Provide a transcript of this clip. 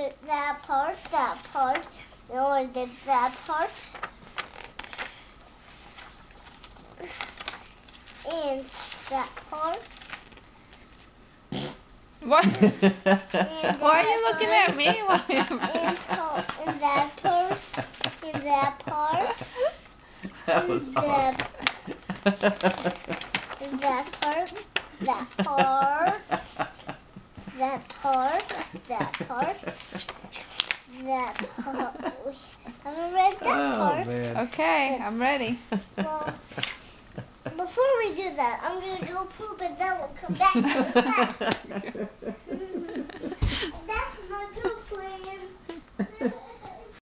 did that part. Now I did that part. And that part. What? And Why are you looking at me? and that part. And that part. That was awesome. And that part. That part. That part. That part. That part. I haven't read that part. Man. Okay, I'm ready. Well, before we do that, I'm gonna go poop and then we'll come back.